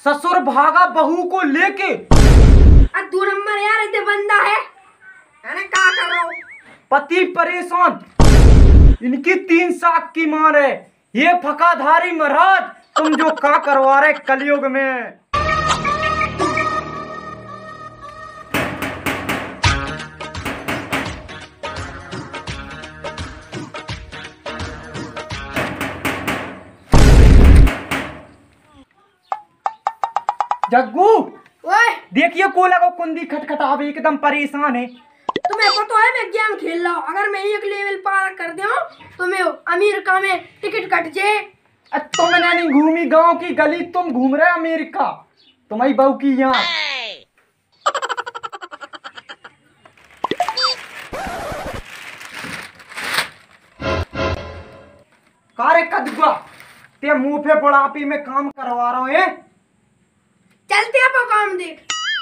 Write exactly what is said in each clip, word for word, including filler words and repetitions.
ससुर भागा बहू को लेके। दो नंबर यार इतने बंदा है, अरे क्या कर रहा हूँ? पति परेशान, इनकी तीन साख की मार है। ये फकाधारी महाराज, तुम जो का करवा रहे कलयुग में। जग्गू देखिए कोला को कुंदी खटखटावे, एकदम परेशान है। तुम्हें पता है मैं गेम खेल रहा हूँ, अगर मैं एक लेवल पार कर दूं तो मैं अमेरिका में टिकट कट जाए। तुमने नहीं घूमी गांव की गली, तुम घूम रहे अमेरिका, तुम्हारी बहू की यहाँ। कारे कदुआ ते मुंह पे बुढ़ापी में काम करवा रहा हूँ। चलते हैं काम देख।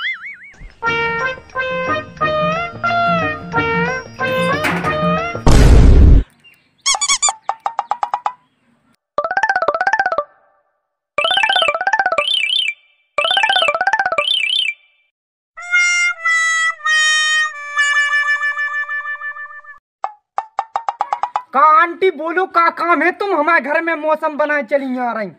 का आंटी बोलो का काम है, तुम हमारे घर में मौसम बनाए चली आ रही।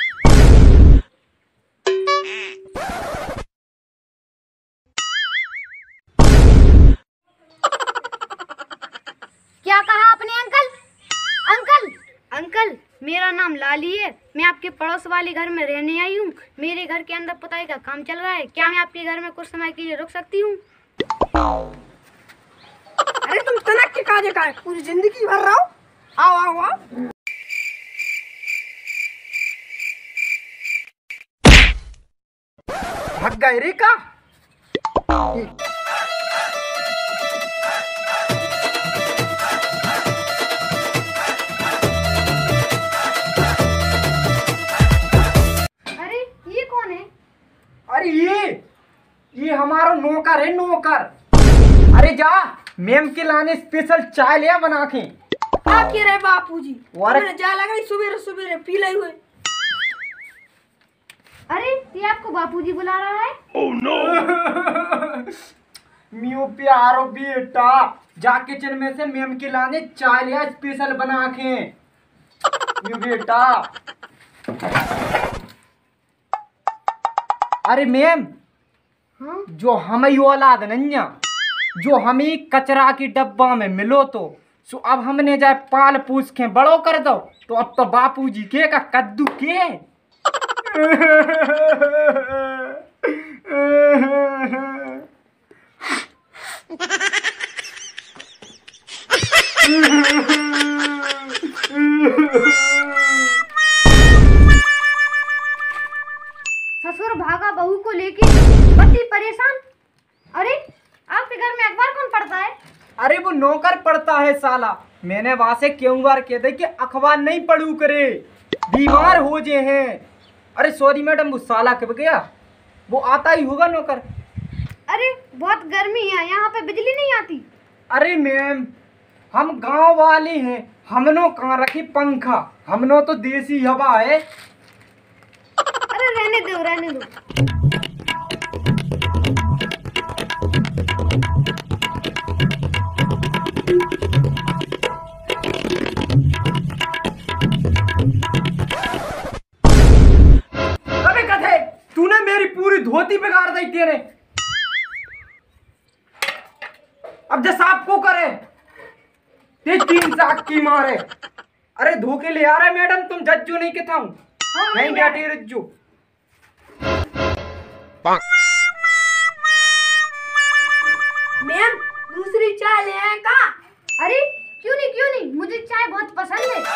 क्या कहा आपने अंकल? अंकल अंकल मेरा नाम लाली है, मैं आपके पड़ोस वाले घर में रहने आई हूँ। मेरे घर के अंदर पुताई का काम चल रहा है, क्या मैं आपके घर में कुछ समय के लिए रुक सकती हूँ? अरे तुम तनक के काजे का पूरी जिंदगी भर रहो। आओ आओ आओ। भाग गए रे का। अरे ये कौन है? अरे ये ये हमारा नौकर है, नौकर। अरे जा मैम के लाने स्पेशल चाय लिया बना के। आखिर है बापूजी, मैंने जा लगा सुबह सुबह पी लाई हुए। अरे ये आपको बापूजी बुला रहा है? Oh no. मियो प्यारो बेटा, जा किचन में से मैम के लाने चाय लिया स्पेशल बना के। मियो बेटा। अरे मैम, हाँ? जो हमें औलाद नन्या, जो हमें कचरा की डब्बा में मिलो तो सो अब हमने जाए पाल पूछ के बड़ो कर दो, तो अब तो बापूजी के का कद्दू के। ससुर भागा बहू को लेके, पति परेशान। अरे आपके घर में अखबार कौन पढ़ता है? अरे वो नौकर पढ़ता है साला। मैंने वहां से क्यों बार कह दे कि अखबार नहीं पढ़ू करे, बीमार हो जे हैं। अरे सॉरी मैडम, वो साला कब गया, वो आता ही होगा नौकर। अरे बहुत गर्मी है, यहाँ पे बिजली नहीं आती। अरे मैम, हम गांव वाले हैं, हमनो कहाँ रखी पंखा, हमनो तो देसी हवा है। अरे रहने दो रहने दो। अबे कथे, तूने मेरी पूरी धोती बिगाड़ दी तेरे। अब जैसा आपको करे ते तीन साख की मारे। अरे धोखे ले आ रहा है मैडम, तुम जज्जू नहीं के था नहीं बैठी रज्जू। मैम दूसरी चाय ले आए का? अरे क्यों नहीं क्यों नहीं, मुझे चाय बहुत पसंद है।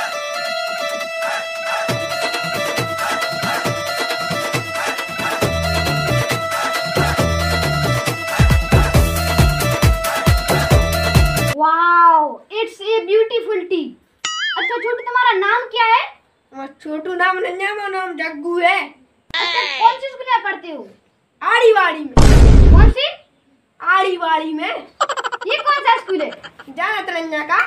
Wow, it's a beautiful tea. अच्छा छोटू, तुम्हारा नाम क्या है? छोटू नाम नन्या, मेरा नाम जग्गू है। अच्छा कौन सी स्कूल में पढ़ते हो? आड़ी वाड़ी में। कौन सी? आड़ी वाड़ी में। ये कौन सा स्कूल है? जाना तो नन्या का?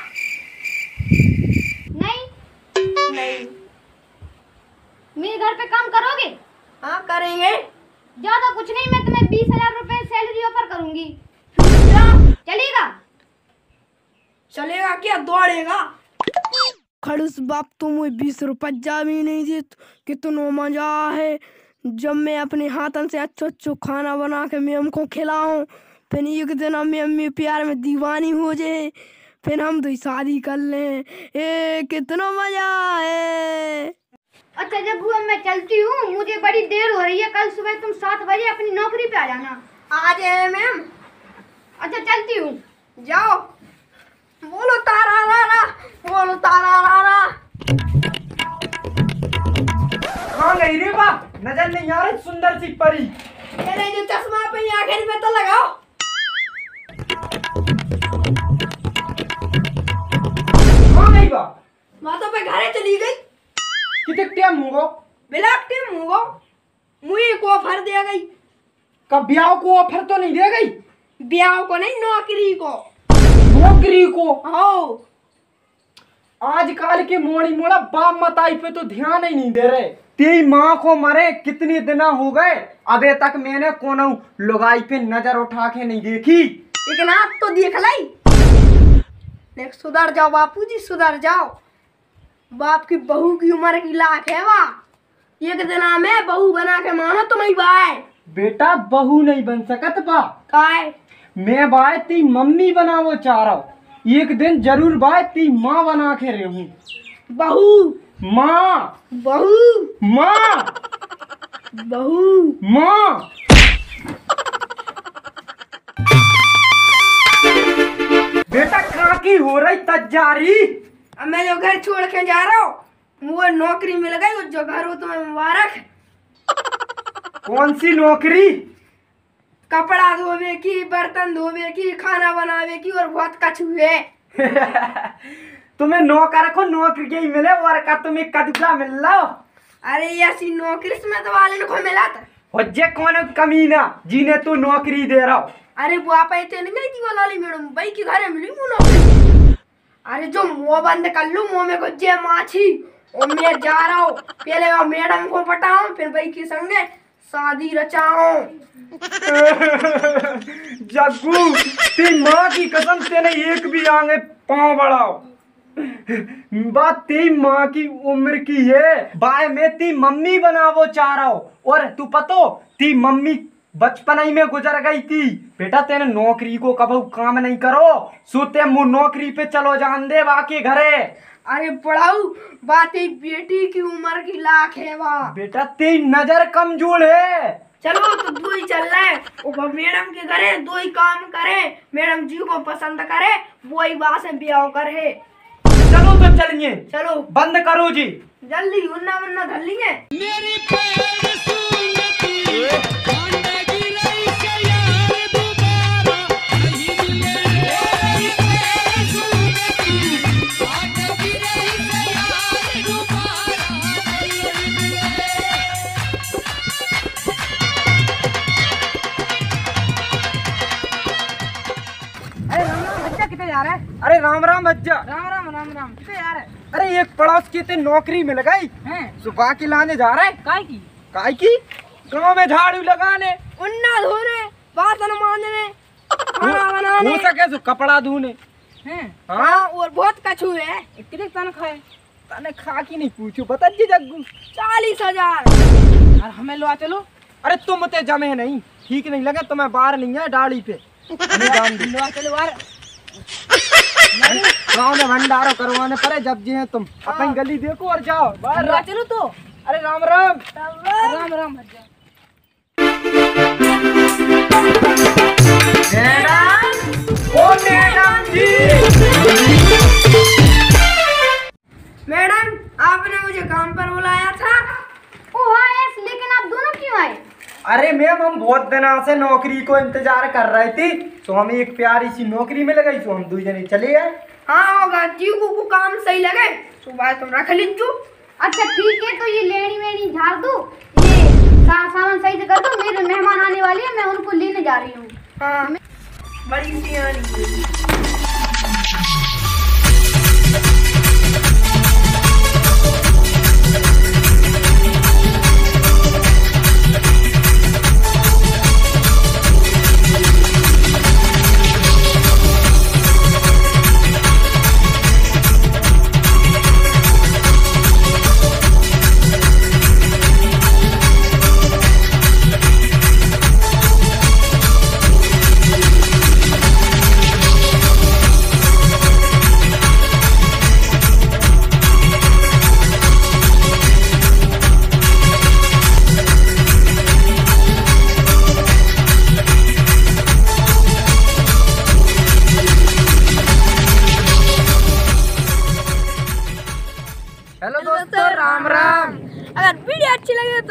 नहीं नहीं। मेरे घर पे काम करोगे? हाँ करेंगे। ज्यादा कुछ नहीं, मैं तुम्हें बीस हजार रुपए सैलरी ऑफर करूंगी। चलेगा? चलेगा क्या दौड़ेगा? खड़ूस बाप तुम मुझे बीस रुपया भी नहीं दे, कितना मजा है जब मैं अपने हाथन से अच्छा अच्छा खाना बना के मैम को खिलाऊं, फिर एक दिन हम अम्मी प्यार में दीवानी हो जाए, फिर हम तो शादी कर लें। ए कितना मजा है। अच्छा जग्गू अब मैं चलती हूँ, मुझे बड़ी देर हो रही है। कल सुबह तुम सात बजे अपनी नौकरी पे आ जाना। आ जाए मैम। अच्छा चलती हूँ। जाओ। बोलो तारा रारा, बोलो तारा रारा। कहाँ गई रे बा? नजर नहीं आ रही सुंदर सी परी। तेरे जो चश्मा पे आखिर में तो लगाओ। कहाँ गई बा? माता पे घरे चली गई। कितने टाइम हुआ? ब्लैक टीम हुआ, मुझे को ऑफर दे गई। कब ब्याह को ऑफर तो नहीं दे गई? ब्याह को नहीं, नौकरी को। नौकरी को? हाँ। आजकल के मोड़ी मोड़ा बाप मताई पे तो ध्यान ही नहीं दे रहे। तेरी माँ को मरे कितने दिन हो गए, अबे तक मैंने कोनो लुगाई पे नजर उठा के नहीं देखी। लेकिन आप तो देख लाई। नेक्स्ट सुधर जाओ बापूजी, सुधर जाओ। बाप की बहू की उम्र की लाख है वाह, एक दिन में बहू बना के मानो तुम्हें बाय। बेटा बहू नहीं बन सकत बा। काय? मैं बाय ती मम्मी बनावो चाह रहा हूँ, एक दिन जरूर बाय ती माँ बना के रहूं। बहू माँ, बहू माँ, बहू माँ। बेटा कहाँ की हो रही तजारी? अब मैं जो घर छोड़ के जा रहा हूँ, वो नौकरी मिल गई, वो जो घर हो तुम्हें मुबारक। कौन सी नौकरी? कपड़ा धोवे की, बर्तन धोवे की, खाना बनावे की, और बहुत कछु है। तुम्हें नौकर को नौकरी ही मिले और का तुम्हें कदका मिल लो। अरे ऐसी नौकरी में तो वाले को मिला था। वजह कौन कमीना जिन्हें तू नौकरी दे रहा हो? अरे वो आप ऐसे नहीं गई थी वो लाली मैडम भाई के घर मिली वो नौकरी। अरे जो मुंह बंद कर लूं, मुंह में कुछ जे माछी, और मैं जा रहा हूँ, पहले वो मैडम को पटाऊं, फिर भाई के संगे शादी रचाऊं। जग्गू तेरी माँ की कसम तेने एक भी आगे पाँव बढ़ाओ। बात तेरी माँ की उम्र की है, बाय मैं ती मम्मी बनावो चाह रहा हूँ, और तू पतो ती मम्मी बचपन ही में गुजर गई थी। बेटा तेने नौकरी को कभी काम नहीं करो, सोते मुँह नौकरी पे चलो जान दे बाकी घरे। अरे पढ़ाऊ बात बेटी की उम्र की लाख है वाह। बेटा तेरी नजर कमजोर है। चलो तो दो ही चल रहा है, वो मैडम के घरे दो ही काम करे, मैडम जी को पसंद करे, वो ही वहां से ब्याह करे। चलो तो चलिए। चलो बंद करो जी जल्दी, उन्ना वन्ना धर लेंगे। मेरी अरे राम राम बच्चा। राम राम राम राम किसे यार है? अरे एक पड़ोस की ते नौकरी मिल गई हैं? सुबह की लाने जा रहे। काय की? काय की? गाँव में झाड़ू लगाने, उन्ना धोने, बासन मांजने, खाना बनाने, हो सके तो कपड़ा धोने। हैं? हाँ और बहुत कछु है। कितने तनख्वाह है? तनख्वाह की नहीं पूछो, बता जी जग्गू। चालीस हजार। और हमें लो चलो। अरे तुम ते जमे नहीं, ठीक नहीं लगे तुम्हें बाहर नहीं है डाली पे। चलो यार गाँव में भंडारा करवाने पड़े जब जी है तुम। अपनी गली देखो और जाओ बाहर। चलो तो। अरे राम राम राम राम। मैडम, ओ मैडम जी। मैडम आपने मुझे काम पर बुलाया था। ओ हाँ यस, लेकिन आप दोनों क्यों आए? अरे मैम हम बहुत दिनों से नौकरी को इंतजार कर रहे थे, तो हमें एक प्यारी सी नौकरी मिल गई, तो हम दो जने चले गए। हाँ होगा जी को काम सही लगे सुबह तुम रख लीजो। अच्छा ठीक है, तो ये लेनी वेनी झाड़ दो, ये सा, सामान सही से कर दो, मेरे मेहमान आने वाले हैं, मैं उनको लेने जा रही हूँ। हाँ बड़ी सियानी।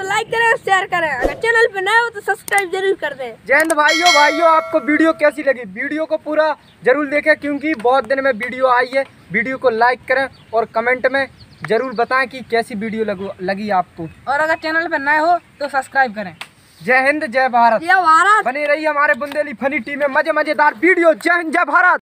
तो लाइक करें, शेयर करें, अगर चैनल पे नए हो तो सब्सक्राइब जरूर कर दें। जय हिंद भाइयों। भाइयों आपको वीडियो कैसी लगी? वीडियो को पूरा जरूर देखें क्योंकि बहुत दिन में वीडियो आई है। वीडियो को लाइक करें और कमेंट में जरूर बताएं कि कैसी वीडियो लगू लगी आपको। और अगर चैनल पे नए हो तो सब्सक्राइब करें। जय हिंद, जय भारत। जय भारत। बनी रही हमारे बुंदेली फनी टीम में मजे मजेदार वीडियो। जय हिंद, जय भारत।